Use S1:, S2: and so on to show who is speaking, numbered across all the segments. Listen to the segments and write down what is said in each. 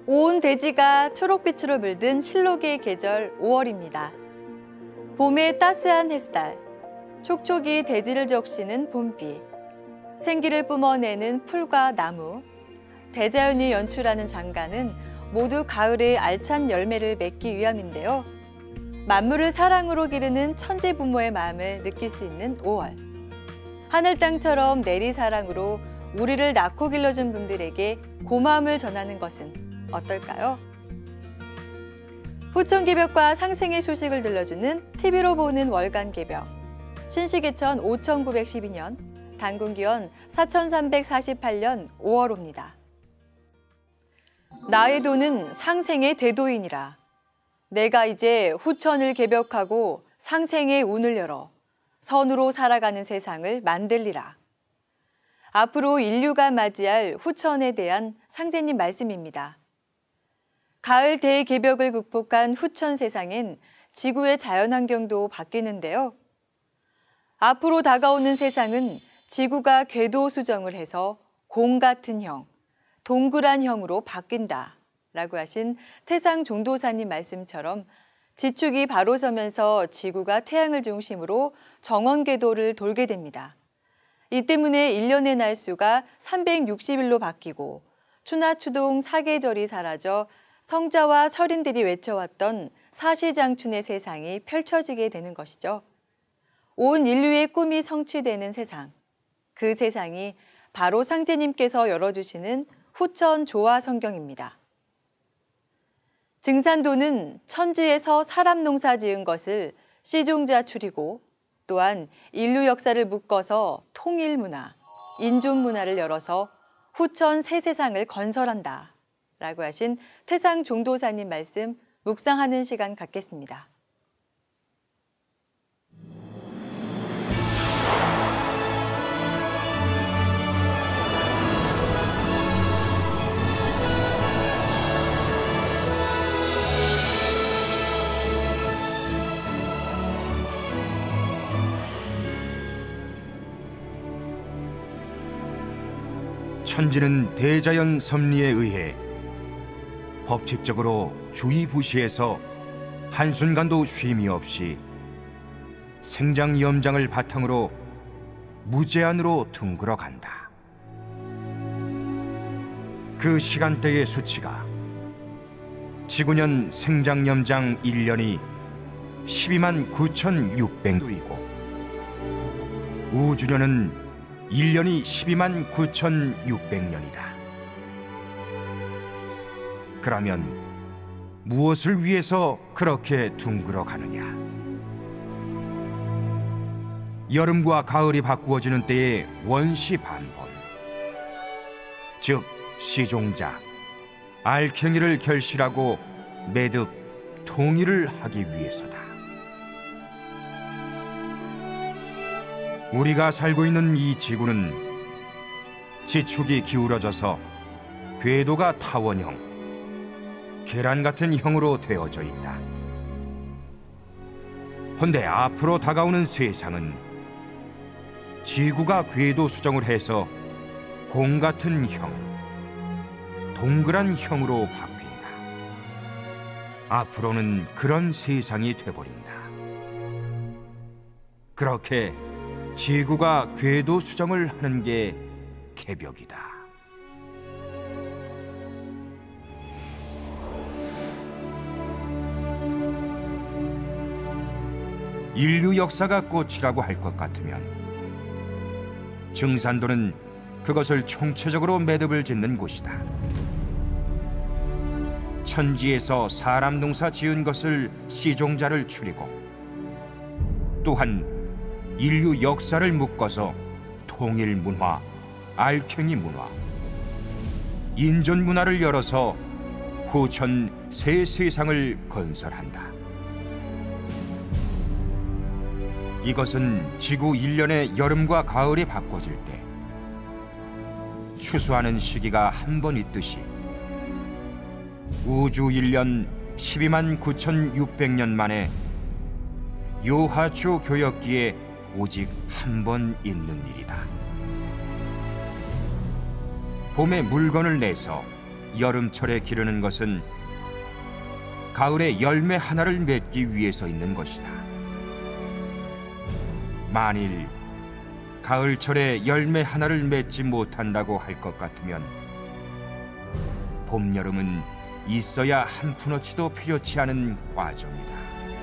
S1: 온 대지가 초록빛으로 물든 실록의 계절 5월입니다. 봄의 따스한 햇살, 촉촉이 대지를 적시는 봄비, 생기를 뿜어내는 풀과 나무, 대자연이 연출하는 장가는 모두 가을의 알찬 열매를 맺기 위함인데요. 만물을 사랑으로 기르는 천지 부모의 마음을 느낄 수 있는 5월. 하늘 땅처럼 내리사랑으로 우리를 낳고 길러준 분들에게 고마움을 전하는 것은 어떨까요? 후천개벽과 상생의 소식을 들려주는 TV로 보는 월간개벽. 신시계천 5912년, 단군기원 4348년 5월호입니다. 나의 도는 상생의 대도이니라. 내가 이제 후천을 개벽하고 상생의 운을 열어 선으로 살아가는 세상을 만들리라. 앞으로 인류가 맞이할 후천에 대한 상제님 말씀입니다. 가을 대개벽을 극복한 후천 세상엔 지구의 자연환경도 바뀌는데요. 앞으로 다가오는 세상은 지구가 궤도 수정을 해서 공 같은 형, 동그란 형으로 바뀐다 라고 하신 태상 종도사님 말씀처럼 지축이 바로 서면서 지구가 태양을 중심으로 정원궤도를 돌게 됩니다. 이 때문에 1년의 날수가 360일로 바뀌고 추나추동 사계절이 사라져 성자와 서린들이 외쳐왔던 사시장춘의 세상이 펼쳐지게 되는 것이죠. 온 인류의 꿈이 성취되는 세상, 그 세상이 바로 상제님께서 열어주시는 후천 조화 성경입니다. 증산도는 천지에서 사람 농사 지은 것을 씨종자 추리고 또한 인류 역사를 묶어서 통일문화, 인존문화를 열어서 후천 새 세상을 건설한다 라고 하신 태상 종도사님 말씀 묵상하는 시간 갖겠습니다.
S2: 천지는 대자연 섭리에 의해 법칙적으로 주의부시해서 한순간도 쉼이 없이 생장염장을 바탕으로 무제한으로 둥글어 간다. 그 시간대의 수치가 지구년 생장염장 1년이 12만 9,600도이고 우주년은 1년이 12만 9,600년이다. 그러면 무엇을 위해서 그렇게 둥글어 가느냐? 여름과 가을이 바꾸어지는 때의 원시반본, 즉 시종자, 알갱이를 결실하고 매듭, 통일을 하기 위해서다. 우리가 살고 있는 이 지구는 지축이 기울어져서 궤도가 타원형, 계란 같은 형으로 되어져 있다. 헌데 앞으로 다가오는 세상은 지구가 궤도 수정을 해서 공 같은 형, 동그란 형으로 바뀐다. 앞으로는 그런 세상이 돼버린다. 그렇게 지구가 궤도 수정을 하는 게 개벽이다. 인류 역사가 꽃이라고 할 것 같으면 증산도는 그것을 총체적으로 매듭을 짓는 곳이다. 천지에서 사람 농사 지은 것을 씨종자를 추리고 또한 인류 역사를 묶어서 통일 문화, 알갱이 문화, 인존 문화를 열어서 후천 새 세상을 건설한다. 이것은 지구 1년의 여름과 가을이 바꿔질 때 추수하는 시기가 한 번 있듯이 우주 1년 12만 9,600년 만에 요하초 교역기에 오직 한 번 있는 일이다. 봄에 물건을 내서 여름철에 기르는 것은 가을에 열매 하나를 맺기 위해서 있는 것이다. 만일 가을철에 열매 하나를 맺지 못한다고 할 것 같으면 봄, 여름은 있어야 한 푼어치도 필요치 않은 과정이다.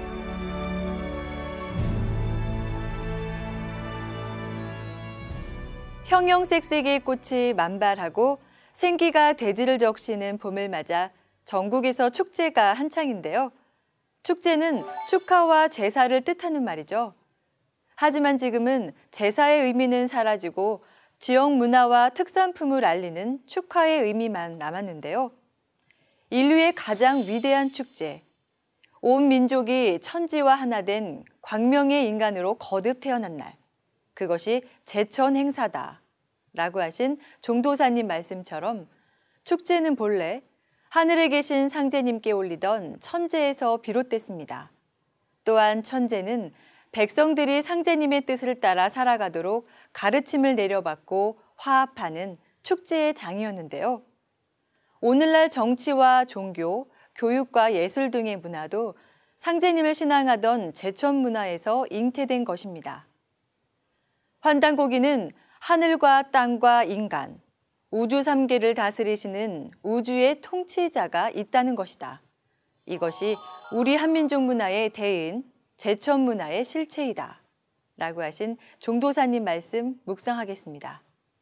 S1: 형형색색의 꽃이 만발하고 생기가 대지를 적시는 봄을 맞아 전국에서 축제가 한창인데요. 축제는 축하와 제사를 뜻하는 말이죠. 하지만 지금은 제사의 의미는 사라지고 지역 문화와 특산품을 알리는 축하의 의미만 남았는데요. 인류의 가장 위대한 축제, 온 민족이 천지와 하나 된 광명의 인간으로 거듭 태어난 날, 그것이 제천 행사다라고 하신 종도사님 말씀처럼 축제는 본래 하늘에 계신 상제님께 올리던 천제에서 비롯됐습니다. 또한 천제는 백성들이 상제님의 뜻을 따라 살아가도록 가르침을 내려받고 화합하는 축제의 장이었는데요. 오늘날 정치와 종교, 교육과 예술 등의 문화도 상제님을 신앙하던 제천 문화에서 잉태된 것입니다. 환단고기는 하늘과 땅과 인간, 우주 3계를 다스리시는 우주의 통치자가 있다는 것이다. 이것이 우리 한민족 문화의 대은, 제천 문화의 실체이다. 라고 하신 종도사님 말씀 묵상하겠습니다.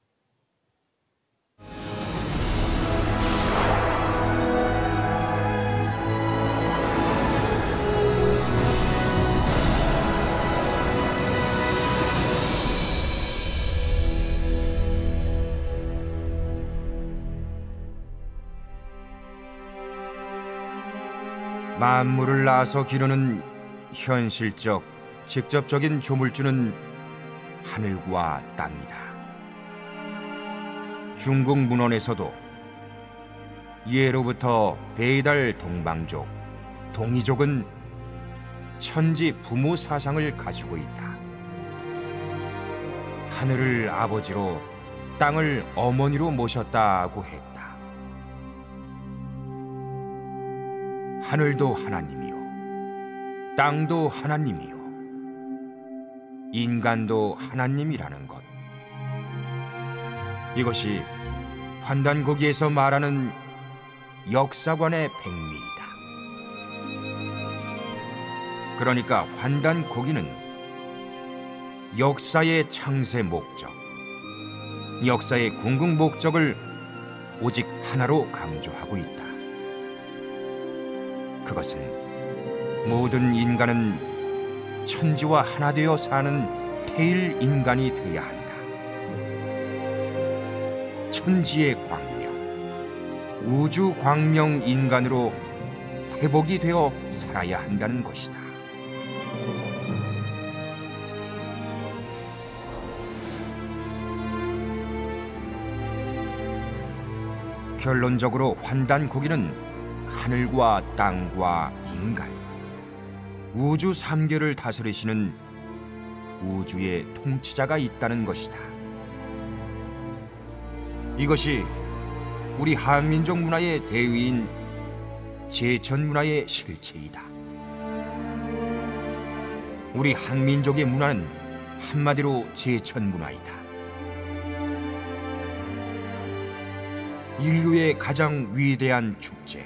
S2: 만물을 낳아서 기르는 현실적, 직접적인 조물주는 하늘과 땅이다. 중국 문헌에서도 예로부터 베이달 동방족, 동이족은 천지 부모 사상을 가지고 있다. 하늘을 아버지로 땅을 어머니로 모셨다고 했다. 하늘도 하나님이요, 땅도 하나님이요, 인간도 하나님이라는 것. 이것이 환단고기에서 말하는 역사관의 백미이다. 그러니까 환단고기는 역사의 창세 목적, 역사의 궁극 목적을 오직 하나로 강조하고 있다. 그것은 모든 인간은 천지와 하나 되어 사는 태일 인간이 되어야 한다. 천지의 광명, 우주 광명 인간으로 회복이 되어 살아야 한다는 것이다. 결론적으로 환단고기는 하늘과 땅과 인간, 우주 3계를 다스리시는 우주의 통치자가 있다는 것이다. 이것이 우리 한민족 문화의 대의인 제천 문화의 실체이다. 우리 한민족의 문화는 한마디로 제천 문화이다. 인류의 가장 위대한 축제,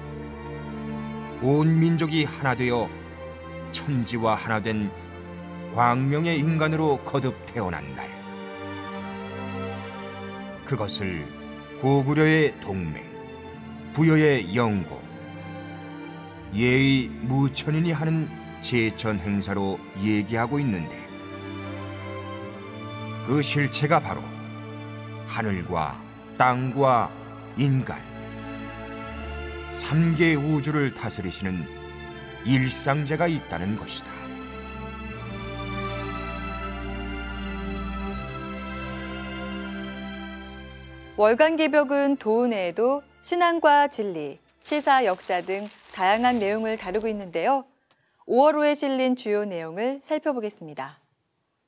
S2: 온 민족이 하나 되어 천지와 하나 된 광명의 인간으로 거듭 태어난 날, 그것을 고구려의 동맹, 부여의 영고, 예의 무천인이 하는 제천 행사로 얘기하고 있는데, 그 실체가 바로 하늘과 땅과 인간, 3계 우주를 다스리시는 일상제가 있다는 것이다.
S1: 월간개벽은 도운에에도 신앙과 진리, 시사, 역사 등 다양한 내용을 다루고 있는데요. 5월호에 실린 주요 내용을 살펴보겠습니다.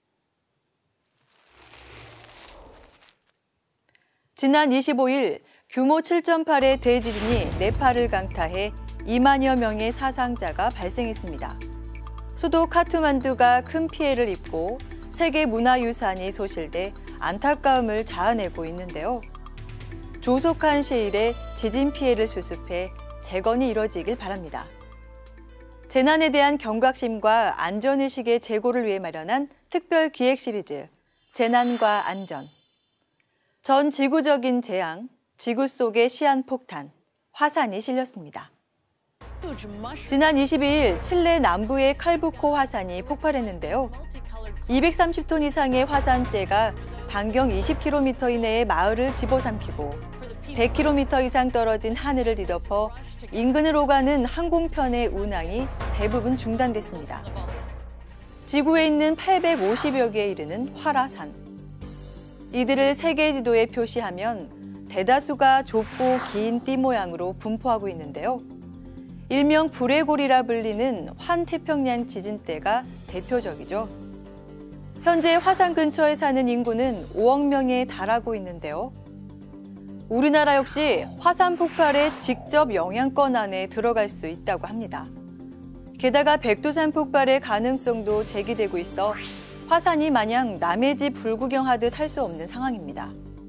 S1: 지난 25일 규모 7.8의 대지진이 네팔을 강타해 2만여 명의 사상자가 발생했습니다. 수도 카트만두가 큰 피해를 입고 세계 문화유산이 소실돼 안타까움을 자아내고 있는데요. 조속한 시일에 지진 피해를 수습해 재건이 이뤄지길 바랍니다. 재난에 대한 경각심과 안전의식의 제고를 위해 마련한 특별 기획 시리즈 재난과 안전. 전 지구적인 재앙, 지구 속의 시한폭탄, 화산이 실렸습니다. 지난 22일 칠레 남부의 칼부코 화산이 폭발했는데요. 230톤 이상의 화산재가 반경 20km 이내의 마을을 집어삼키고 100km 이상 떨어진 하늘을 뒤덮어 인근을 오가는 항공편의 운항이 대부분 중단됐습니다. 지구에 있는 850여 개에 이르는 활화산. 이들을 세계 지도에 표시하면 대다수가 좁고 긴 띠 모양으로 분포하고 있는데요. 일명 불의 골이라 불리는 환태평양 지진대가 대표적이죠. 현재 화산 근처에 사는 인구는 5억 명에 달하고 있는데요. 우리나라 역시 화산 폭발의 직접 영향권 안에 들어갈 수 있다고 합니다. 게다가 백두산 폭발의 가능성도 제기되고 있어 화산이 마냥 남의 집 불구경하듯 할 수 없는 상황입니다.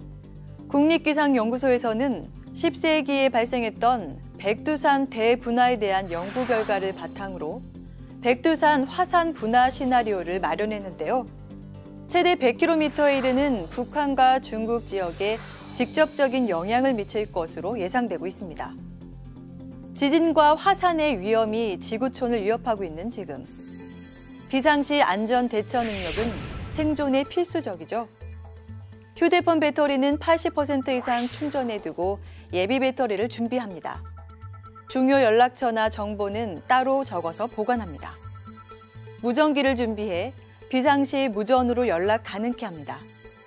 S1: 국립기상연구소에서는 10세기에 발생했던 백두산 대분화에 대한 연구 결과를 바탕으로 백두산 화산 분화 시나리오를 마련했는데요. 최대 100km에 이르는 북한과 중국 지역에 직접적인 영향을 미칠 것으로 예상되고 있습니다. 지진과 화산의 위험이 지구촌을 위협하고 있는 지금. 비상시 안전 대처 능력은 생존에 필수적이죠. 휴대폰 배터리는 80% 이상 충전해두고 예비 배터리를 준비합니다. 중요 연락처나 정보는 따로 적어서 보관합니다. 무전기를 준비해 비상시 무전으로 연락 가능케 합니다.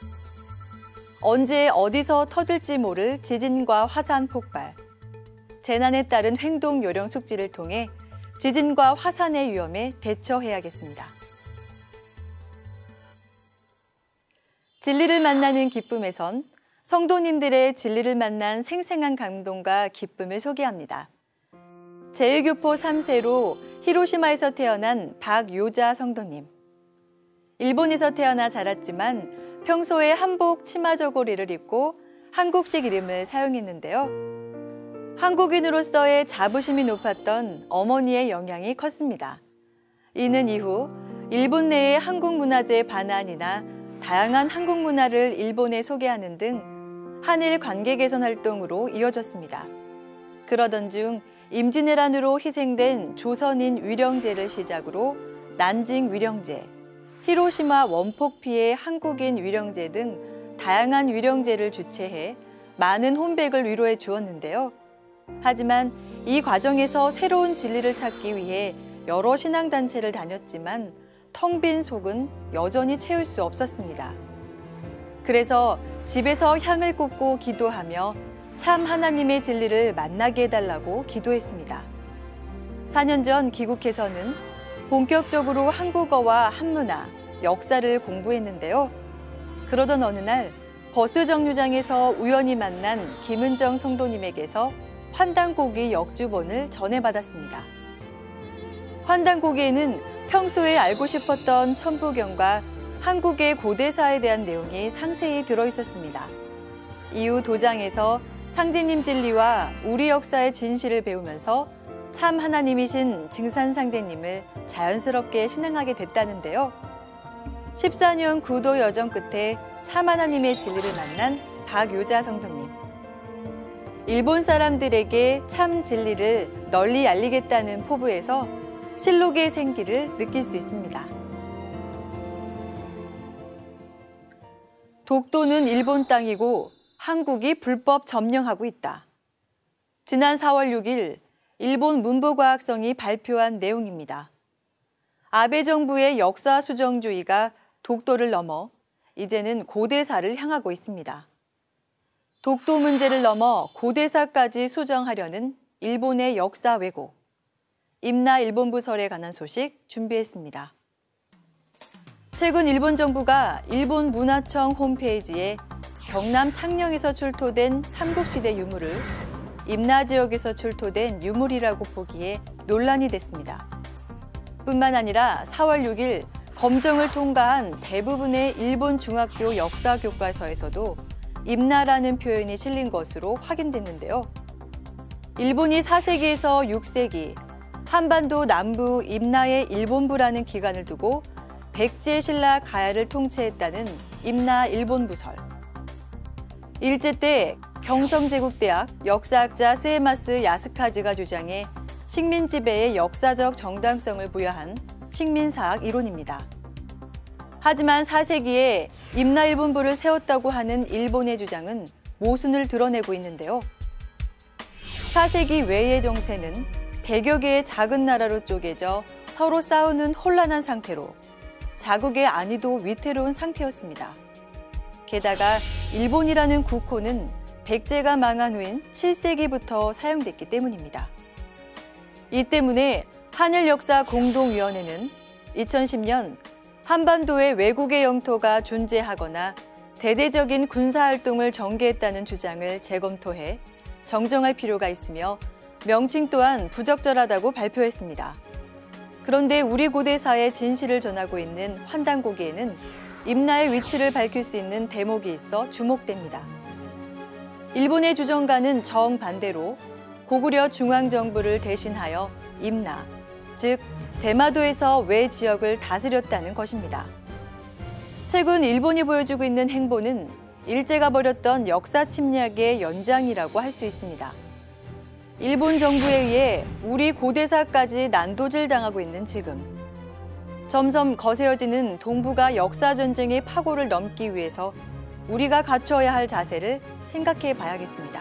S1: 언제 어디서 터질지 모를 지진과 화산 폭발. 재난에 따른 행동 요령 숙지를 통해 지진과 화산의 위험에 대처해야겠습니다. 진리를 만나는 기쁨에선 성도님들의 진리를 만난 생생한 감동과 기쁨을 소개합니다. 제1교포 3세로 히로시마에서 태어난 박요자 성도님. 일본에서 태어나 자랐지만 평소에 한복 치마 저고리를 입고 한국식 이름을 사용했는데요. 한국인으로서의 자부심이 높았던 어머니의 영향이 컸습니다. 이는 이후 일본 내의 한국 문화재 반환이나 다양한 한국 문화를 일본에 소개하는 등 한일 관계 개선 활동으로 이어졌습니다. 그러던 중 임진왜란으로 희생된 조선인 위령제를 시작으로 난징 위령제, 히로시마 원폭 피해 한국인 위령제 등 다양한 위령제를 주최해 많은 혼백을 위로해 주었는데요. 하지만 이 과정에서 새로운 진리를 찾기 위해 여러 신앙단체를 다녔지만 텅 빈 속은 여전히 채울 수 없었습니다. 그래서 집에서 향을 꽂고 기도하며 참 하나님의 진리를 만나게 해달라고 기도했습니다. 4년 전 귀국해서는 본격적으로 한국어와 한문화, 역사를 공부했는데요. 그러던 어느 날 버스 정류장에서 우연히 만난 김은정 성도님에게서 환단고기 역주본을 전해받았습니다. 환단고기에는 평소에 알고 싶었던 천부경과 한국의 고대사에 대한 내용이 상세히 들어있었습니다. 이후 도장에서 상제님 진리와 우리 역사의 진실을 배우면서 참 하나님이신 증산상제님을 자연스럽게 신앙하게 됐다는데요. 14년 구도 여정 끝에 참 하나님의 진리를 만난 박요자 성도님. 일본 사람들에게 참 진리를 널리 알리겠다는 포부에서 실록의 생기를 느낄 수 있습니다. 독도는 일본 땅이고 한국이 불법 점령하고 있다. 지난 4월 6일 일본 문부과학성이 발표한 내용입니다. 아베 정부의 역사 수정주의가 독도를 넘어 이제는 고대사를 향하고 있습니다. 독도 문제를 넘어 고대사까지 수정하려는 일본의 역사 왜곡. 임나 일본부설에 관한 소식 준비했습니다. 최근 일본 정부가 일본 문화청 홈페이지에 경남 창녕에서 출토된 삼국시대 유물을 임나 지역에서 출토된 유물이라고 보기에 논란이 됐습니다. 뿐만 아니라 4월 6일 검정을 통과한 대부분의 일본 중학교 역사 교과서에서도 임나라는 표현이 실린 것으로 확인됐는데요. 일본이 4세기에서 6세기 한반도 남부 임나의 일본부라는 기간을 두고 백제 신라 가야를 통치했다는 임나 일본부설. 일제 때 경성제국대학 역사학자 세이마스 야스카즈가 주장해 식민 지배의 역사적 정당성을 부여한 식민사학 이론입니다. 하지만 4세기에 임나 일본부를 세웠다고 하는 일본의 주장은 모순을 드러내고 있는데요. 4세기 외의 정세는 100여 개의 작은 나라로 쪼개져 서로 싸우는 혼란한 상태로 자국의 안위도 위태로운 상태였습니다. 게다가 일본이라는 국호는 백제가 망한 후인 7세기부터 사용됐기 때문입니다. 이 때문에 한일역사공동위원회는 2010년 한반도에 외국의 영토가 존재하거나 대대적인 군사활동을 전개했다는 주장을 재검토해 정정할 필요가 있으며 명칭 또한 부적절하다고 발표했습니다. 그런데 우리 고대사의 진실을 전하고 있는 환단고기에는 임나의 위치를 밝힐 수 있는 대목이 있어 주목됩니다. 일본의 주정가는 정반대로 고구려 중앙정부를 대신하여 임나, 즉 대마도에서 외 지역을 다스렸다는 것입니다. 최근 일본이 보여주고 있는 행보는 일제가 벌였던 역사 침략의 연장이라고 할 수 있습니다. 일본 정부에 의해 우리 고대사까지 난도질당하고 있는 지금, 점점 거세어지는 동북아 역사 전쟁의 파고를 넘기 위해서 우리가 갖춰야 할 자세를 생각해 봐야겠습니다.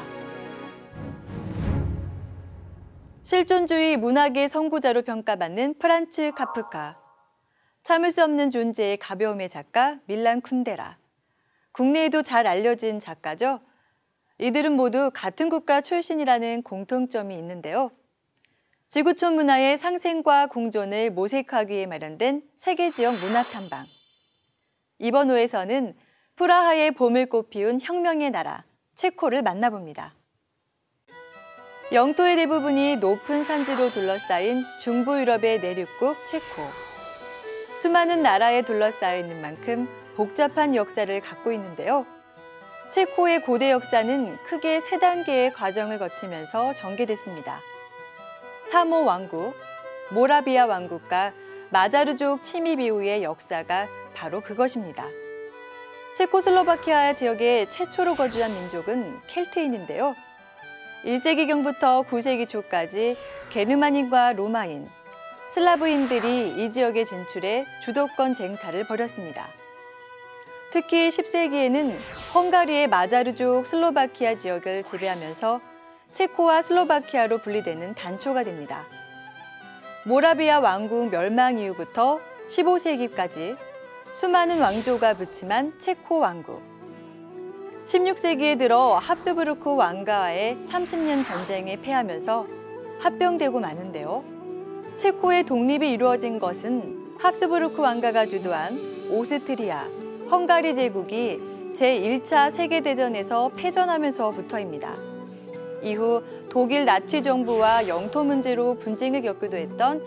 S1: 실존주의 문학의 선구자로 평가받는 프란츠 카프카, 참을 수 없는 존재의 가벼움의 작가 밀란 쿤데라, 국내에도 잘 알려진 작가죠. 이들은 모두 같은 국가 출신이라는 공통점이 있는데요. 지구촌 문화의 상생과 공존을 모색하기 위해 마련된 세계지역 문화탐방. 이번 호에서는 프라하의 봄을 꽃피운 혁명의 나라, 체코를 만나봅니다. 영토의 대부분이 높은 산지로 둘러싸인 중부 유럽의 내륙국 체코. 수많은 나라에 둘러싸여 있는 만큼 복잡한 역사를 갖고 있는데요. 체코의 고대 역사는 크게 3단계의 과정을 거치면서 전개됐습니다. 사모 왕국, 모라비아 왕국과 마자르족 침입 이후의 역사가 바로 그것입니다. 체코슬로바키아 지역에 최초로 거주한 민족은 켈트인인데요. 1세기경부터 9세기 초까지 게르만인과 로마인, 슬라브인들이 이 지역에 진출해 주도권 쟁탈을 벌였습니다. 특히 10세기에는 헝가리의 마자르족 슬로바키아 지역을 지배하면서 체코와 슬로바키아로 분리되는 단초가 됩니다. 모라비아 왕국 멸망 이후부터 15세기까지 수많은 왕조가 붙임한 체코 왕국. 16세기에 들어 합스부르크 왕가와의 30년 전쟁에 패하면서 합병되고 마는데요. 체코의 독립이 이루어진 것은 합스부르크 왕가가 주도한 오스트리아, 헝가리 제국이 제1차 세계대전에서 패전하면서부터입니다. 이후 독일 나치 정부와 영토 문제로 분쟁을 겪기도 했던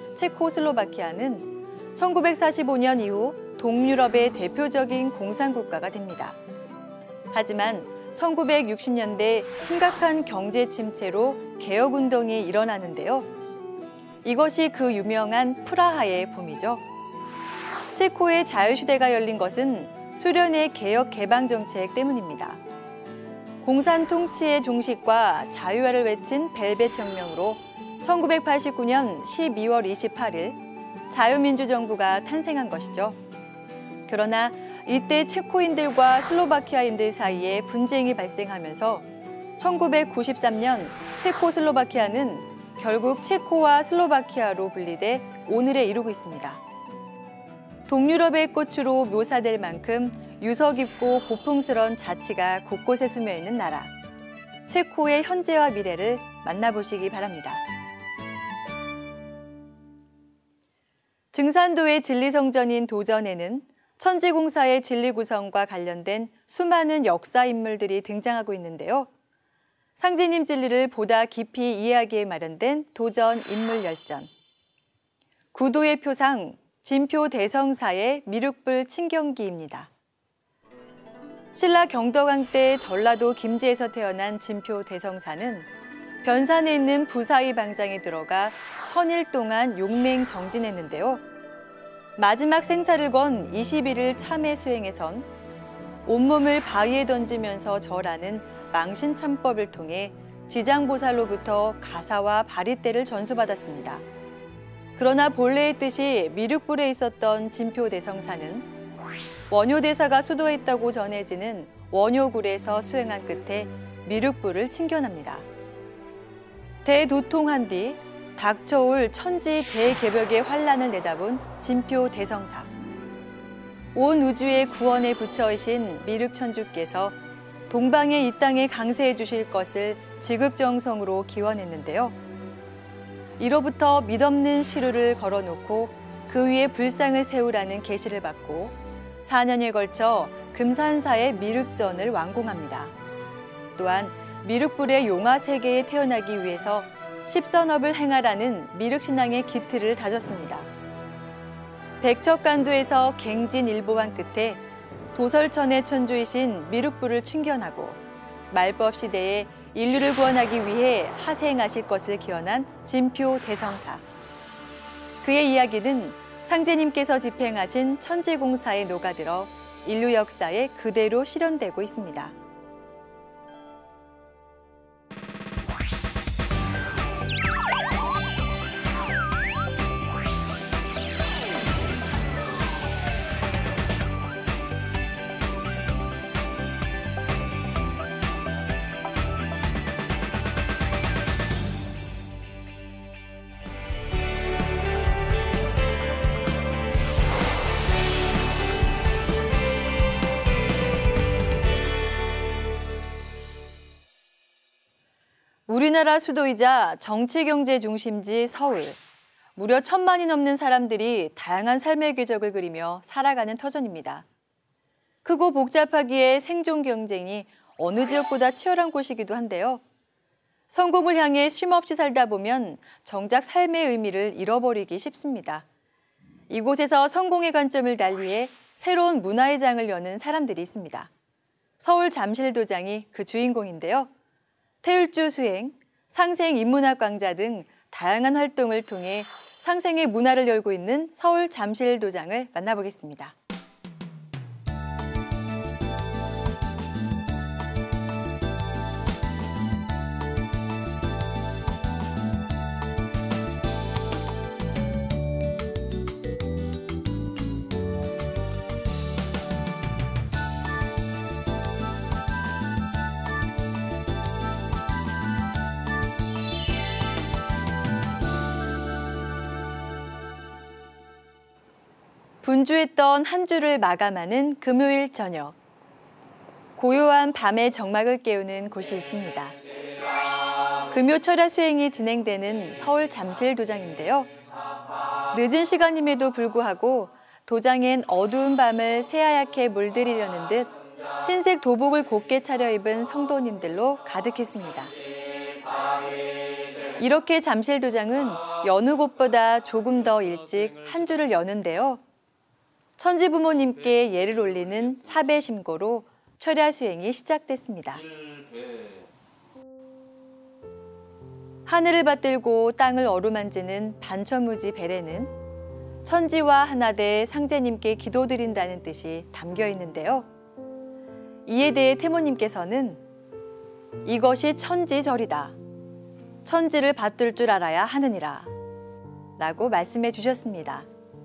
S1: 체코슬로바키아는 1945년 이후 동유럽의 대표적인 공산국가가 됩니다. 하지만 1960년대 심각한 경제 침체로 개혁운동이 일어나는데요. 이것이 그 유명한 프라하의 봄이죠. 체코의 자유시대가 열린 것은 소련의 개혁 개방 정책 때문입니다. 공산 통치의 종식과 자유화를 외친 벨벳 혁명으로 1989년 12월 28일 자유민주정부가 탄생한 것이죠. 그러나 이때 체코인들과 슬로바키아인들 사이에 분쟁이 발생하면서 1993년 체코슬로바키아는 결국 체코와 슬로바키아로 분리돼 오늘에 이르고 있습니다. 동유럽의 꽃으로 묘사될 만큼 유서 깊고 고풍스런 자치가 곳곳에 스며 있는 나라. 체코의 현재와 미래를 만나보시기 바랍니다. 증산도의 진리성전인 도전에는 천지공사의 진리 구성과 관련된 수많은 역사 인물들이 등장하고 있는데요. 상제님 진리를 보다 깊이 이해하기에 마련된 도전 인물 열전. 구도의 표상 진표 대성사의 미륵불 친경기입니다. 신라 경덕왕 때 전라도 김제에서 태어난 진표 대성사는 변산에 있는 부사위 방장에 들어가 1000일 동안 용맹 정진했는데요. 마지막 생사를 건 21일 참회 수행에선 온몸을 바위에 던지면서 절하는 망신참법을 통해 지장보살로부터 가사와 바리떼를 전수받았습니다. 그러나 본래의 뜻이 미륵불에 있었던 진표 대성사는 원효대사가 수도했다고 전해지는 원효굴에서 수행한 끝에 미륵불을 칭견합니다. 대도통한 뒤 닥쳐올 천지 대개벽의 환란을 내다본 진표 대성사. 온 우주의 구원에 부처이신 미륵천주께서 동방의 이 땅에 강세해 주실 것을 지극정성으로 기원했는데요. 이로부터 믿없는 시루를 걸어놓고 그 위에 불상을 세우라는 계시를 받고 4년에 걸쳐 금산사의 미륵전을 완공합니다. 또한 미륵불의 용화 세계에 태어나기 위해서 십선업을 행하라는 미륵신앙의 기틀을 다졌습니다. 백척간도에서 갱진일보한 끝에 도설천의 천주이신 미륵불을 칭견하고 말법 시대에 인류를 구원하기 위해 하생하실 것을 기원한 진표 대성사. 그의 이야기는 상제님께서 집행하신 천지공사에 녹아들어 인류 역사에 그대로 실현되고 있습니다. 우리나라 수도이자 정치-경제 중심지 서울. 무려 1000만이 넘는 사람들이 다양한 삶의 궤적을 그리며 살아가는 터전입니다. 크고 복잡하기에 생존 경쟁이 어느 지역보다 치열한 곳이기도 한데요. 성공을 향해 쉼없이 살다 보면 정작 삶의 의미를 잃어버리기 쉽습니다. 이곳에서 성공의 관점을 달리해 새로운 문화의 장을 여는 사람들이 있습니다. 서울 잠실도장이 그 주인공인데요. 태율주 수행, 상생 인문학 강좌 등 다양한 활동을 통해 상생의 문화를 열고 있는 서울 잠실도장을 만나보겠습니다. 분주했던 한 주를 마감하는 금요일 저녁. 고요한 밤의 정막을 깨우는 곳이 있습니다. 금요 철야 수행이 진행되는 서울 잠실도장인데요. 늦은 시간임에도 불구하고 도장엔 어두운 밤을 새하얗게 물들이려는 듯 흰색 도복을 곱게 차려입은 성도님들로 가득했습니다. 이렇게 잠실도장은 여느 곳보다 조금 더 일찍 한 주를 여는데요. 천지부모님께 예를 올리는 사배심고로 철야 수행이 시작됐습니다. 하늘을 받들고 땅을 어루만지는 반천무지 배례는 천지와 하나되 상제님께 기도드린다는 뜻이 담겨 있는데요. 이에 대해 태모님께서는 이것이 천지절이다. 천지를 받들 줄 알아야 하느니라 라고 말씀해 주셨습니다.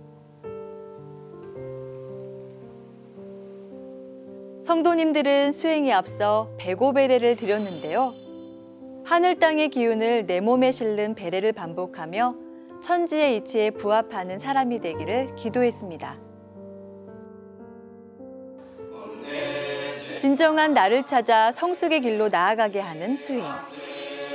S1: 성도님들은 수행에 앞서 배고배례를 드렸는데요. 하늘 땅의 기운을 내 몸에 실는 배례를 반복하며 천지의 이치에 부합하는 사람이 되기를 기도했습니다. 진정한 나를 찾아 성숙의 길로 나아가게 하는 수행.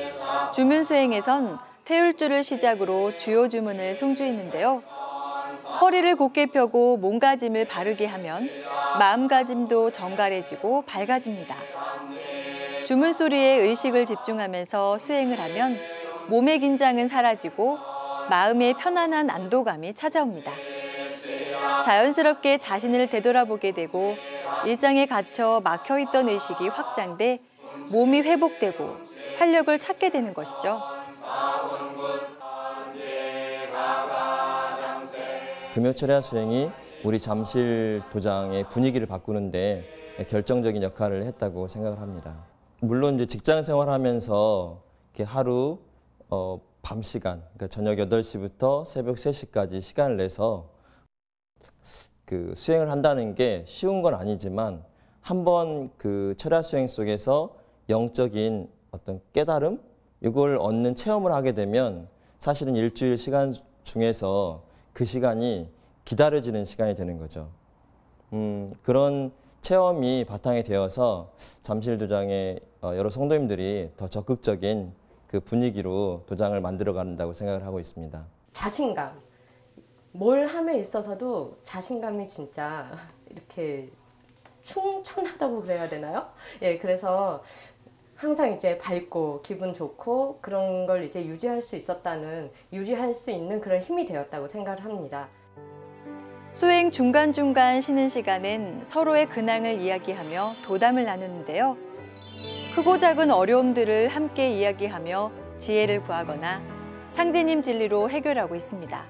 S1: 주문 수행에선 태율주를 시작으로 주요 주문을 송주했는데요. 허리를 곧게 펴고 몸가짐을 바르게 하면 마음가짐도 정갈해지고 밝아집니다. 주문 소리에 의식을 집중하면서 수행을 하면 몸의 긴장은 사라지고 마음의 편안한 안도감이 찾아옵니다. 자연스럽게 자신을 되돌아보게 되고 일상에 갇혀 막혀있던 의식이 확장돼 몸이 회복되고 활력을 찾게 되는 것이죠.
S3: 금요철야 수행이 우리 잠실 도장의 분위기를 바꾸는데 결정적인 역할을 했다고 생각을 합니다. 물론 이제 직장 생활하면서 이렇게 하루 밤 시간, 그러니까 저녁 8시부터 새벽 3시까지 시간을 내서 그 수행을 한다는 게 쉬운 건 아니지만 한번 그 철야 수행 속에서 영적인 어떤 깨달음 이걸 얻는 체험을 하게 되면 사실은 일주일 시간 중에서 그 시간이 기다려지는 시간이 되는 거죠. 그런 체험이 바탕이 되어서 잠실 도장의 여러 성도님들이 더 적극적인 그 분위기로 도장을 만들어 간다고 생각을 하고 있습니다.
S4: 자신감. 뭘 함에 있어서도 자신감이 진짜 이렇게 충천하다고 그래야 되나요? 예, 그래서 항상 이제 밝고 기분 좋고 그런 걸 이제 유지할 수 있는 그런 힘이 되었다고 생각을 합니다.
S1: 수행 중간중간 쉬는 시간엔 서로의 근황을 이야기하며 도담을 나누는데요. 크고 작은 어려움들을 함께 이야기하며 지혜를 구하거나 상제님 진리로 해결하고 있습니다.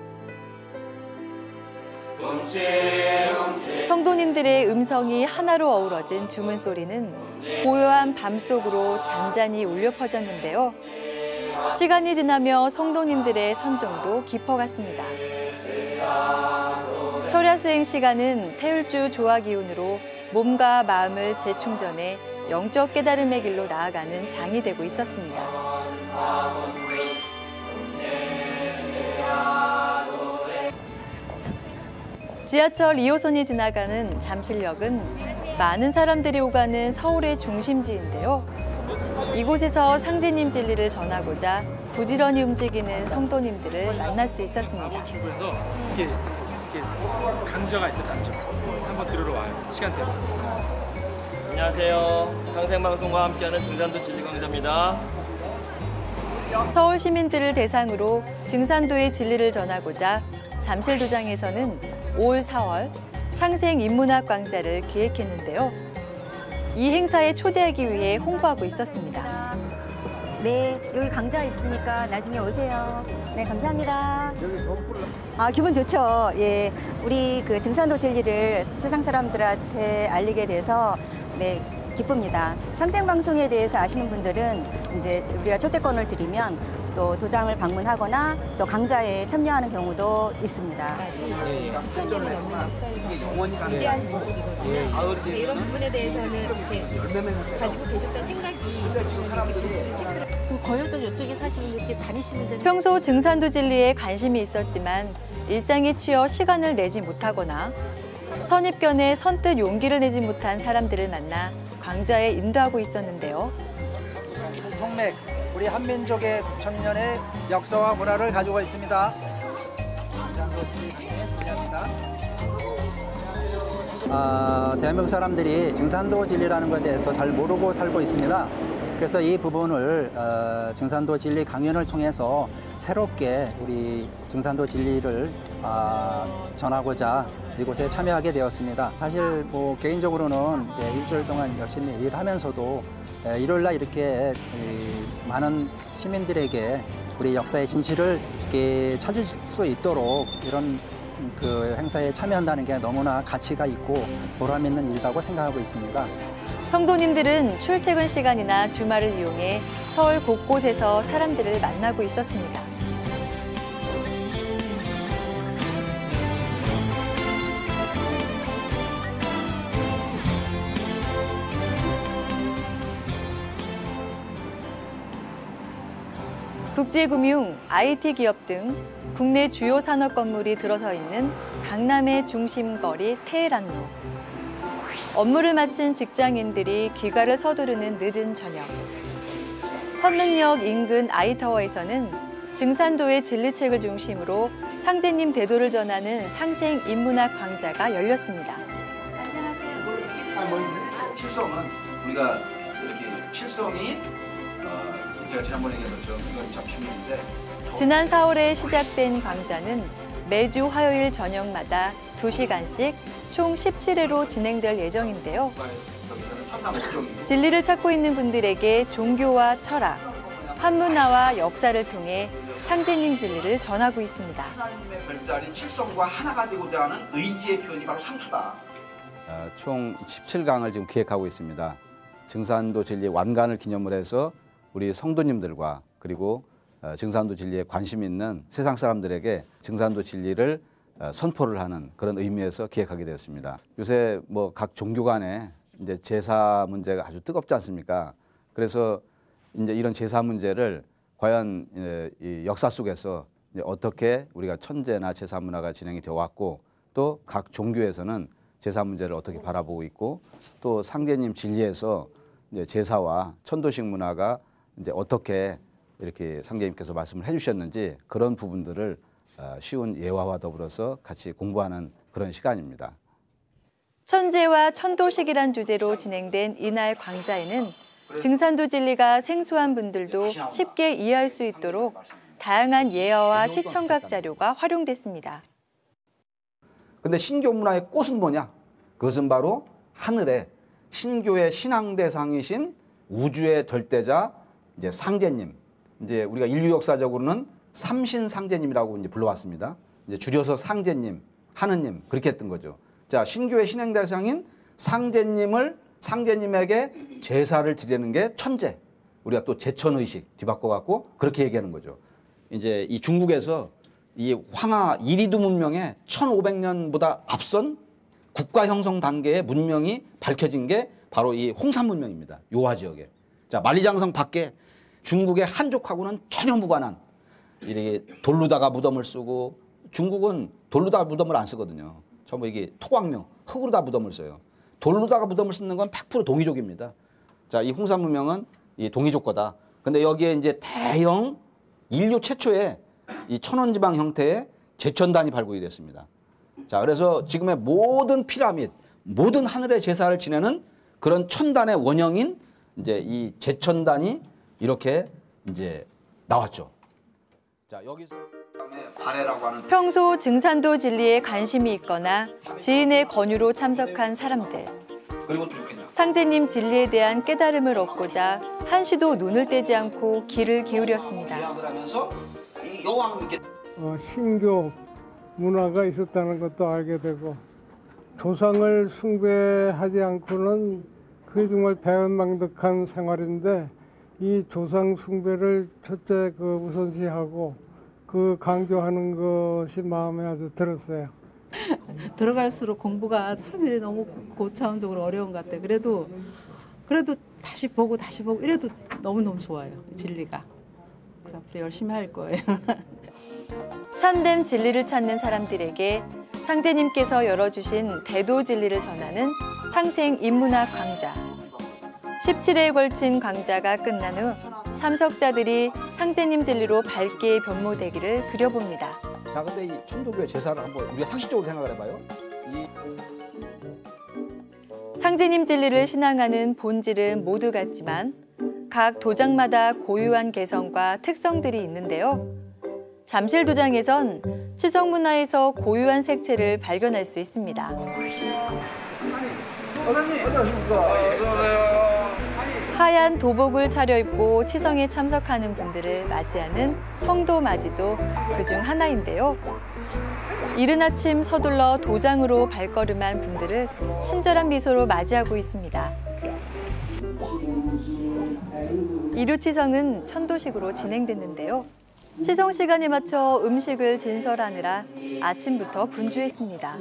S1: 성도님들의 음성이 하나로 어우러진 주문 소리는 고요한 밤속으로 잔잔히 울려 퍼졌는데요. 시간이 지나며 성도님들의 선정도 깊어갔습니다. 철야 수행 시간은 태율주 조화 기운으로 몸과 마음을 재충전해 영적 깨달음의 길로 나아가는 장이 되고 있었습니다. 지하철 2호선이 지나가는 잠실역은 많은 사람들이 오가는 서울의 중심지인데요. 이곳에서 상제님 진리를 전하고자 부지런히 움직이는 성도님들을 만날 수 있었습니다.
S5: 이게 강저가 있어요, 강저. 한번 들으러 와요, 시간대로.
S3: 안녕하세요. 상생방송과 함께하는 증산도 진리강좌입니다.
S1: 서울 시민들을 대상으로 증산도의 진리를 전하고자 잠실도장에서는 5월, 4월 상생 인문학 강좌를 기획했는데요. 이 행사에 초대하기 위해 홍보하고 있었습니다.
S6: 네, 여기 강좌 있으니까 나중에 오세요. 네, 감사합니다.
S7: 기분 좋죠. 예, 우리 그 증산도 진리를 세상 사람들한테 알리게 돼서 네, 기쁩니다. 상생방송에 대해서 아시는 분들은 이제 우리가 초대권을 드리면 또 도장을 방문하거나 또 강좌에 참여하는 경우도 있습니다.
S8: 9,000년이 넘는 역사를 위대한 민족이거든요. 이런 부분에 대해서는 이렇게 가지고 계셨던 생각이 있으시면 이렇게 글씨를 체크를. 그럼 거여동 이쪽에 사시는 이렇게 다니시는 데는
S1: 평소 증산도 진리에 관심이 있었지만 일상에 치여 시간을 내지 못하거나 선입견에 선뜻 용기를 내지 못한 사람들을 만나 강좌에 인도하고 있었는데요.
S9: 동맥, 우리 한민족의 9,000년의 역사와 문화를 가지고 있습니다. 대한민국 사람들이 증산도 진리라는 것에 대해서 잘 모르고 살고 있습니다. 그래서 이 부분을 증산도 진리 강연을 통해서 새롭게 우리 증산도 진리를 전하고자 이곳에 참여하게 되었습니다. 사실 뭐 개인적으로는 이제 일주일 동안 열심히 일하면서도 일요일날 이렇게 많은 시민들에게 우리 역사의 진실을 이렇게 찾을 수 있도록 이런 그 행사에 참여한다는 게 너무나 가치가 있고 보람 있는 일이라고 생각하고 있습니다.
S1: 성도님들은 출퇴근 시간이나 주말을 이용해 서울 곳곳에서 사람들을 만나고 있었습니다. 국제금융, IT 기업 등 국내 주요 산업 건물이 들어서 있는 강남의 중심거리 테헤란로. 업무를 마친 직장인들이 귀가를 서두르는 늦은 저녁. 선릉역 인근 아이타워에서는 증산도의 진리책을 중심으로 상제님 대도를 전하는 상생 인문학 강좌가 열렸습니다.
S10: 칠성은 우리가 이렇게 칠성이 제가 지난번에 얘기했었죠. 이건 잡식인데
S1: 지난 4월에 시작된 강좌는 매주 화요일 저녁마다 2시간씩 총 17회로 진행될 예정인데요. 진리를 찾고 있는 분들에게 종교와 철학, 한문화와 역사를 통해 상제님 진리를 전하고 있습니다.
S10: 하나님의 별자리 칠성과 하나가 되고 대하는 의지의 표현이 바로 상수다.
S9: 총 17강을 지금 기획하고 있습니다. 증산도 진리 완간을 기념을 해서 우리 성도님들과 그리고 증산도 진리에 관심 있는 세상 사람들에게 증산도 진리를 선포를 하는 그런 의미에서 기획하게 되었습니다. 요새 뭐 각 종교 간에 이제 제사 문제가 아주 뜨겁지 않습니까? 그래서 이제 이런 제사 문제를 과연 이 역사 속에서 이제 어떻게 우리가 천제나 제사 문화가 진행이 되어 왔고 또 각 종교에서는 제사 문제를 어떻게 바라보고 있고 또 상제님 진리에서 이제 제사와 천도식 문화가 이제 어떻게 이렇게 상제님께서 말씀을 해주셨는지 그런 부분들을 쉬운 예화와 더불어서 같이 공부하는 그런 시간입니다.
S1: 천재와 천도식이란 주제로 진행된 이날 강좌에는 증산도 진리가 생소한 분들도 쉽게 이해할 수 있도록 다양한 예화와 시청각 자료가 활용됐습니다.
S9: 근데 신교 문화의 꽃은 뭐냐? 그것은 바로 하늘에 신교의 신앙 대상이신 우주의 덜대자 이제 상제님. 이제 우리가 인류 역사적으로는 삼신 상제님이라고 이제 불러왔습니다. 이제 줄여서 상제님, 하느님 그렇게 했던 거죠. 자, 신교의 신앙 대상인 상제님에게 제사를 드리는 게 천제. 우리가 또 제천의식 뒤바꿔 갖고 그렇게 얘기하는 거죠. 이제 이 중국에서 이 황하 이리두 문명의 1500년보다 앞선 국가 형성 단계의 문명이 밝혀진 게 바로 이 홍산 문명입니다. 요하 지역에. 자, 만리장성 밖에 중국의 한족하고는 전혀 무관한 이렇게 돌로다가 무덤을 쓰고 중국은 돌로다가 무덤을 안 쓰거든요. 전부 이게 토광묘, 흙으로다 무덤을 써요. 돌로다가 무덤을 쓰는 건 100% 동이족입니다. 자, 이 홍산 문명은 이 동이족 거다. 근데 여기에 이제 대형 인류 최초의 이 천원지방 형태의 제천단이 발굴이 됐습니다. 자, 그래서 지금의 모든 피라밋, 모든 하늘의 제사를 지내는 그런 천단의 원형인 이제 이 제천단이 이렇게 이제 나왔죠. 자, 여기서
S1: 평소 증산도 진리에 관심이 있거나 지인의 권유로 참석한 사람들. 상제님 진리에 대한 깨달음을 얻고자 한시도 눈을 떼지 않고 귀를 기울였습니다.
S11: 신교 문화가 있었다는 것도 알게 되고 조상을 숭배하지 않고는 그게 정말 배은망덕한 생활인데 이 조상 숭배를 첫째 우선시하고 강조하는 것이 마음에 아주 들었어요.
S12: 들어갈수록 공부가 참 너무 고차원적으로 어려운 것 같아요. 그래도 다시 보고 이래도 너무너무 좋아요. 진리가. 앞으로 열심히 할 거예요.
S1: 참된 진리를 찾는 사람들에게 상제님께서 열어주신 대도 진리를 전하는 상생 인문학 강좌. 17회에 걸친 강좌가 끝난 후 참석자들이 상제님 진리로 밝게 변모되기를 그려봅니다.
S9: 자, 근데 이 천도교의 제사를 한번 우리가 상식적으로 생각을 해봐요.
S1: 상제님 진리를 신앙하는 본질은 모두 같지만 각 도장마다 고유한 개성과 특성들이 있는데요. 잠실 도장에선 치성 문화에서 고유한 색채를 발견할 수 있습니다. 하얀 도복을 차려입고 치성에 참석하는 분들을 맞이하는 성도 맞이도 그중 하나인데요. 이른 아침 서둘러 도장으로 발걸음한 분들을 친절한 미소로 맞이하고 있습니다. 이루 치성은 천도식으로 진행됐는데요. 치성 시간에 맞춰 음식을 진설하느라 아침부터 분주했습니다.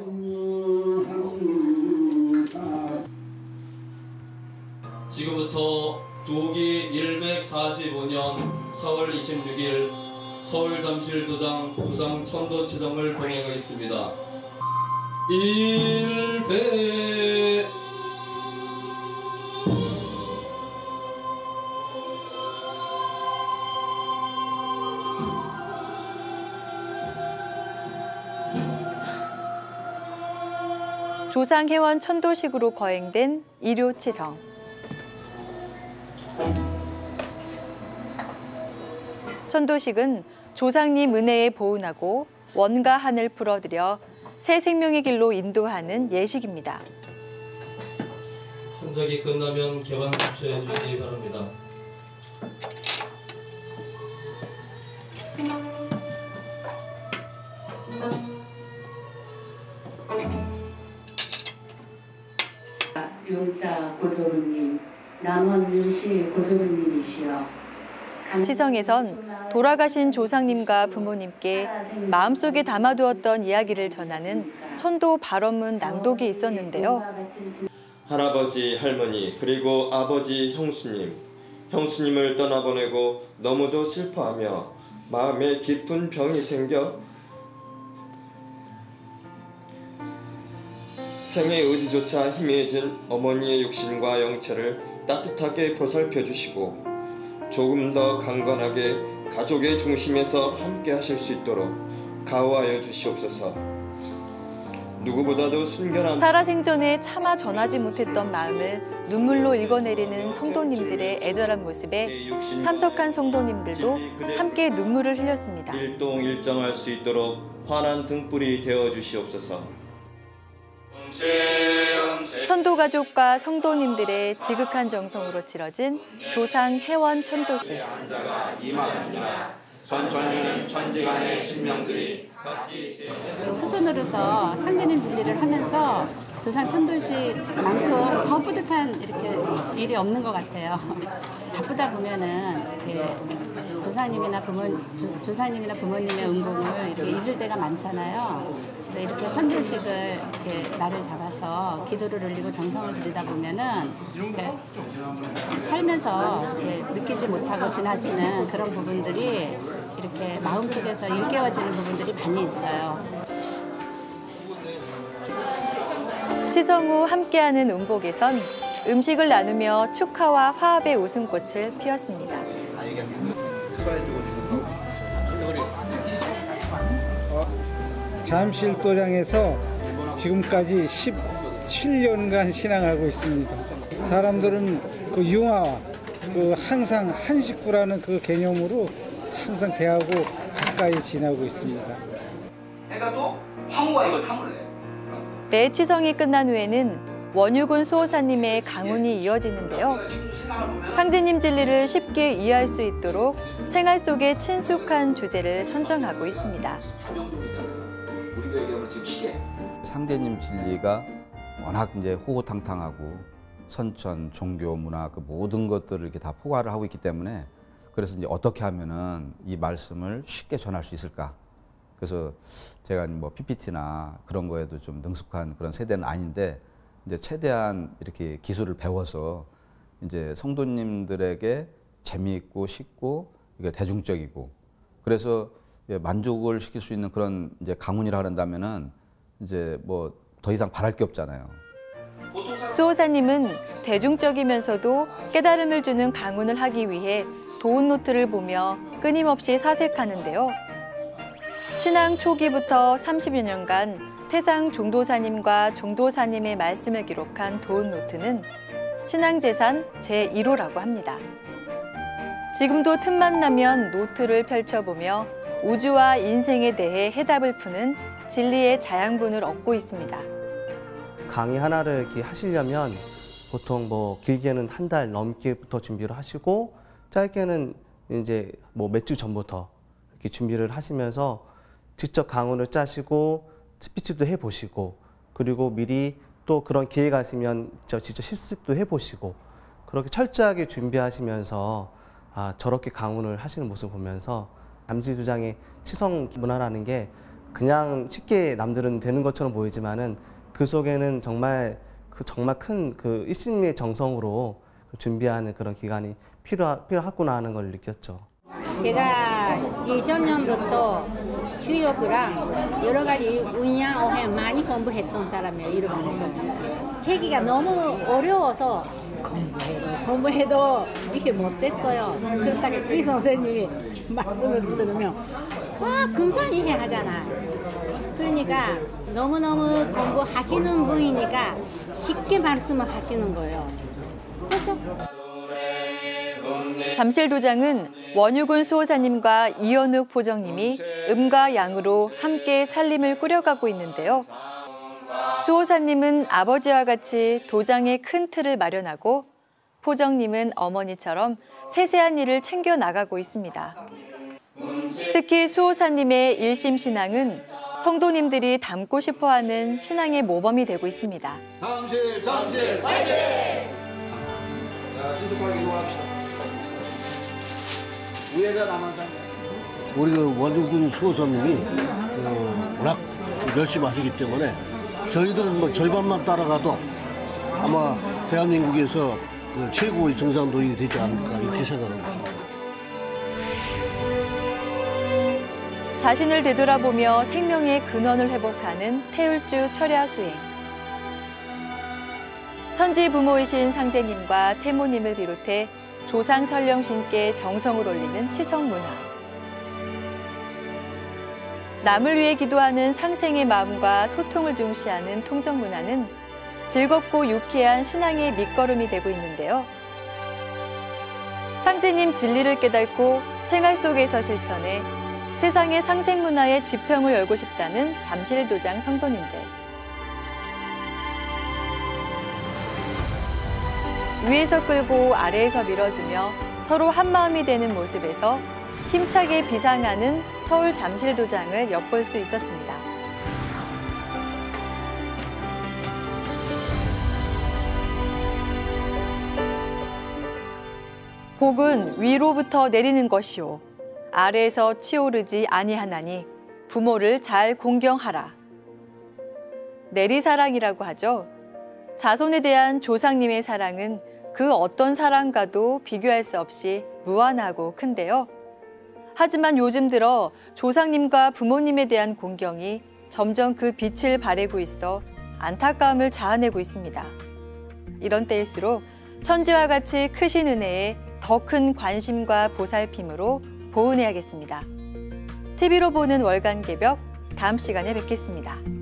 S13: 지금부터 도기 145년 4월 26일 서울 잠실도장 도장 천도 치성을 봉행하겠습니다. 1배
S1: 조상회원 천도식으로 거행된 일요치성. 천도식은 조상님 은혜에 보은하고 원과 한을 풀어드려 새 생명의 길로 인도하는 예식입니다.
S13: 한작이 끝나면 개반 투표해 주시기 바랍니다.
S14: 용자 고조부님, 남원윤씨 고조부님이시여.
S1: 치성에선 돌아가신 조상님과 부모님께 마음속에 담아두었던 이야기를 전하는 천도 발언문 낭독이 있었는데요.
S15: 할아버지, 할머니, 그리고 아버지, 형수님을 떠나보내고 너무도 슬퍼하며 마음에 깊은 병이 생겨 생의 의지조차 희미해진 어머니의 육신과 영체를 따뜻하게 보살펴 주시고 조금 더 강건하게 가족의 중심에서 함께 하실 수 있도록 가호하여 주시옵소서. 누구보다도 순결한
S1: 살아생전에 차마 전하지 못했던 마음을 눈물로 읽어내리는 성도님들의 애절한 모습에 참석한 성도님들도 함께 눈물을 흘렸습니다.
S15: 일동일정할 수 있도록 환한 등불이 되어 주시옵소서.
S1: 천도 가족과 성도님들의 지극한 정성으로 치러진 조상 회원 천도식.
S16: 후손으로서 상제님 진리를 하면서 조상 천도식만큼 더 뿌듯한 이렇게 일이 없는 것 같아요. 바쁘다 보면은 이렇게 조상님이나 부모님의 은공을 이렇게 잊을 때가 많잖아요. 이렇게 천도식을 이렇게 날을 잡아서 기도를 올리고 정성을 들이다 보면은 이렇게 살면서 이렇게 느끼지 못하고 지나치는 그런 부분들이 이렇게 마음속에서 일깨워지는 부분들이 많이 있어요.
S1: 치성 후 함께하는 음복에선 음식을 나누며 축하와 화합의 웃음꽃을 피웠습니다.
S11: 잠실도장에서 지금까지 17년간 신앙하고 있습니다. 사람들은 그 융화와 그 항상 한 식구라는 그 개념으로 항상 대하고 가까이 지내고 있습니다.
S10: 내가 또 황후가 이걸 탐을 내.
S1: 매 치성이 끝난 후에는 원유군 수호사님의 강운이 이어지는데요. 상제님 진리를 쉽게 이해할 수 있도록 생활 속에 친숙한 주제를 선정하고 있습니다.
S17: 상제님 진리가 워낙 이제 호호탕탕하고 선천, 종교, 문화 그 모든 것들을 이렇게 다 포괄을 하고 있기 때문에 그래서 이제 어떻게 하면은 이 말씀을 쉽게 전할 수 있을까? 그래서 제가 뭐 PPT나 그런 거에도 좀 능숙한 그런 세대는 아닌데 이제 최대한 이렇게 기술을 배워서 이제 성도님들에게 재미있고 쉽고 이게 대중적이고 그래서 만족을 시킬 수 있는 그런 이제 강운이라 그런다면은 이제 뭐 더 이상 바랄 게 없잖아요.
S1: 수호사님은 대중적이면서도 깨달음을 주는 강운을 하기 위해 도운노트를 보며 끊임없이 사색하는데요. 신앙 초기부터 30여 년간 태상 종도사님과 종도사님의 말씀을 기록한 도운노트는 신앙재산 제1호라고 합니다. 지금도 틈만 나면 노트를 펼쳐보며 우주와 인생에 대해 해답을 푸는 진리의 자양분을 얻고 있습니다.
S18: 강의 하나를 이렇게 하시려면 보통 뭐 길게는 한 달 넘게부터 준비를 하시고 짧게는 이제 뭐 몇 주 전부터 이렇게 준비를 하시면서 직접 강의를 짜시고 스피치도 해보시고 그리고 미리 또 그런 기회가 있으면 직접 실습도 해보시고 그렇게 철저하게 준비하시면서 저렇게 강의를 하시는 모습을 보면서 잠실도장의 치성 문화라는 게 그냥 쉽게 남들은 되는 것처럼 보이지만은 그 속에는 정말 큰 그 일심의 정성으로 준비하는 그런 기간이 필요하구나 하는 걸 느꼈죠.
S16: 제가 2000년부터 주역이랑 여러 가지 운양 어회 많이 공부했던 사람이에요. 일본에서. 체기가 너무 어려워서 공부해도 이게 못됐어요. 그렇다고 이 선생님이 말씀을 들으면 금방 이해하잖아요. 그러니까
S19: 너무너무 공부하시는 분이니까 쉽게 말씀을 하시는 거예요. 그렇죠?
S1: 잠실도장은 원유군 수호사님과 이현욱 포정님이 음과 양으로 함께 살림을 꾸려가고 있는데요. 수호사님은 아버지와 같이 도장의 큰 틀을 마련하고 포정님은 어머니처럼 세세한 일을 챙겨 나가고 있습니다. 특히 수호사님의 일심신앙은 성도님들이 닮고 싶어하는 신앙의 모범이 되고 있습니다.
S20: 잠실 화이팅! 자, 신속하게 이동합시다. 우회가 남한산.
S21: 우리 그 원주군 수호사님이 워낙 열심히 하시기 때문에 저희들은 뭐 절반만 따라가도 아마 대한민국에서 그 최고의 정산도인이 되지 않을까 이렇게 생각하고 있습니다.
S1: 자신을 되돌아보며 생명의 근원을 회복하는 태울주 철야 수행. 천지 부모이신 상제님과 태모님을 비롯해 조상 설령신께 정성을 올리는 치성문화. 남을 위해 기도하는 상생의 마음과 소통을 중시하는 통정문화는 즐겁고 유쾌한 신앙의 밑거름이 되고 있는데요. 상제님 진리를 깨닫고 생활 속에서 실천해 세상의 상생문화의 지평을 열고 싶다는 잠실도장 성도님들. 위에서 끌고 아래에서 밀어주며 서로 한마음이 되는 모습에서 힘차게 비상하는 서울 잠실도장을 엿볼 수 있었습니다. 복은 위로부터 내리는 것이요 아래에서 치오르지 아니하나니 부모를 잘 공경하라. 내리사랑이라고 하죠. 자손에 대한 조상님의 사랑은 그 어떤 사랑과도 비교할 수 없이 무한하고 큰데요. 하지만 요즘 들어 조상님과 부모님에 대한 공경이 점점 그 빛을 발하고 있어 안타까움을 자아내고 있습니다. 이런 때일수록 천지와 같이 크신 은혜에 더 큰 관심과 보살핌으로 보은해야겠습니다. TV로 보는 월간 개벽, 다음 시간에 뵙겠습니다.